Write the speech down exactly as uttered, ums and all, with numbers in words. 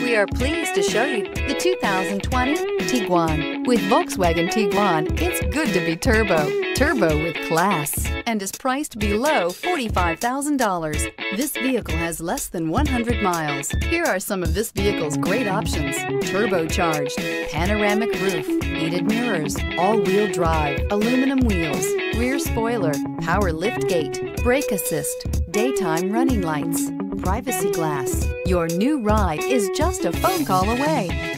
We are pleased to show you the two thousand twenty Tiguan. With Volkswagen Tiguan, it's good to be turbo. Turbo with class, and is priced below forty-five thousand dollars. This vehicle has less than one hundred miles. Here are some of this vehicle's great options: turbocharged, panoramic roof, heated mirrors, all-wheel drive, aluminum wheels, rear spoiler, power lift gate, brake assist, daytime running lights, privacy glass. Your new ride is just a phone call away.